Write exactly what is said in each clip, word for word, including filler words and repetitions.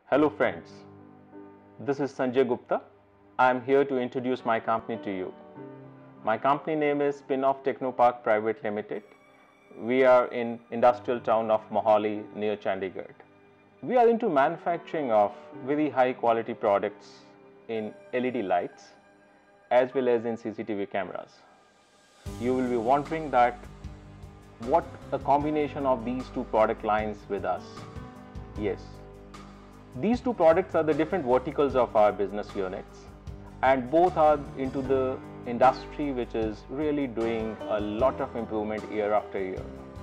Hello friends, this is Sanjay Gupta. I am here to introduce my company to you. My company name is Spinoff Technopark Private Limited. We are in industrial town of Mohali near Chandigarh. We are into manufacturing of very high quality products in L E D lights as well as in C C T V cameras. You will be wondering that what a combination of these two product lines with us. Yes, these two products are the different verticals of our business units, and both are into the industry which is really doing a lot of improvement year after year.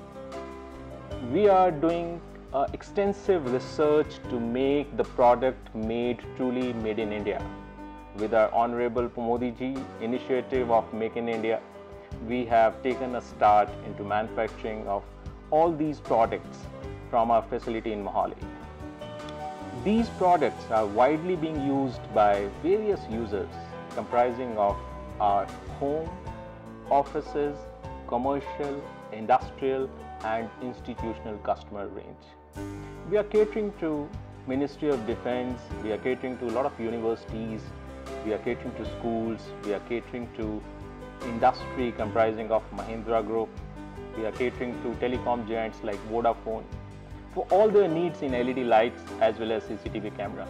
We are doing uh, extensive research to make the product made truly made in India. With our Honorable Modi ji initiative of Make in India, we have taken a start into manufacturing of all these products from our facility in Mohali. These products are widely being used by various users comprising of our home, offices, commercial, industrial and institutional customer range. We are catering to Ministry of Defense, we are catering to a lot of universities, we are catering to schools, we are catering to industry comprising of Mahindra Group, we are catering to telecom giants like Vodafone for all their needs in L E D lights as well as C C T V cameras.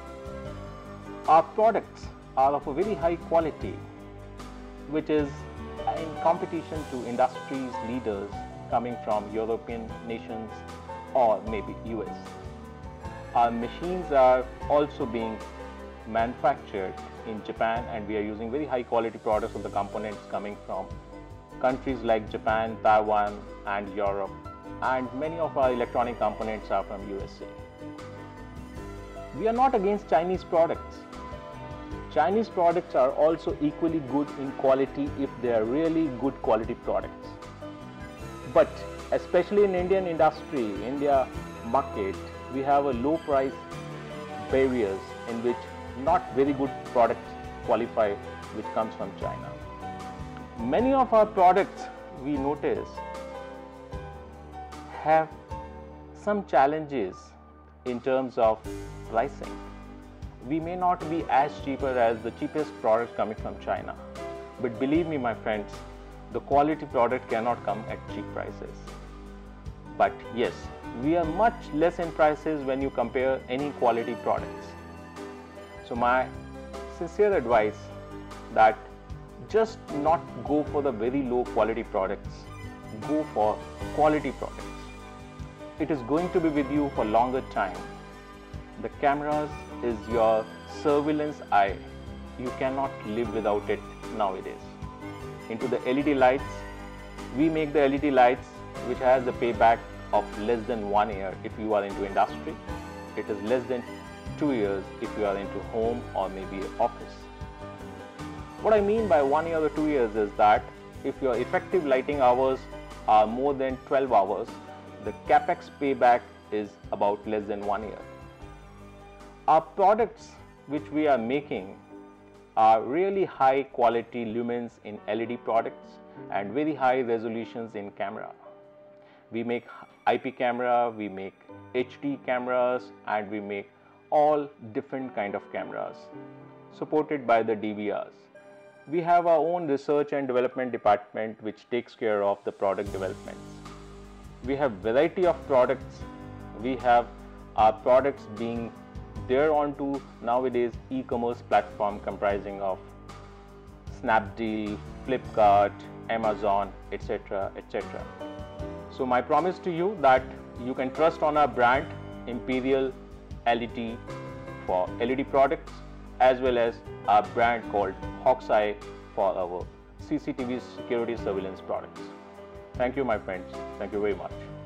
Our products are of a very high quality, which is in competition to industries leaders coming from European nations or maybe U S. Our machines are also being manufactured in Japan, and we are using very high quality products of the components coming from countries like Japan, Taiwan and Europe, and many of our electronic components are from U S A. We are not against Chinese products. Chinese products are also equally good in quality if they are really good quality products. But especially in Indian industry, India market, we have a low price barriers in which not very good products qualify which comes from China. Many of our products, we notice, have some challenges in terms of pricing. We may not be as cheaper as the cheapest products coming from China, but believe me my friends, the quality product cannot come at cheap prices. But yes, we are much less in prices when you compare any quality products. So my sincere advice that just not go for the very low quality products, go for quality products. It is going to be with you for longer time. The cameras is your surveillance eye. You cannot live without it nowadays. Into the L E D lights, we make the L E D lights which has a payback of less than one year if you are into industry. It is less than two years if you are into home or maybe office. What I mean by one year or two years is that if your effective lighting hours are more than twelve hours, the capex payback is about less than one year. Our products which we are making are really high quality lumens in L E D products and very high resolutions in camera. We make I P camera, we make H D cameras, and we make all different kind of cameras supported by the D V Rs. We have our own research and development department which takes care of the product developments. We have variety of products. We have our products being there onto nowadays e-commerce platform comprising of Snapdeal, Flipkart, Amazon, et cetera, et cetera. So my promise to you that you can trust on our brand Imperial L E D for L E D products, as well as our brand called Hawk's-Eye for our C C T V security surveillance products. Thank you my friends. Thank you very much.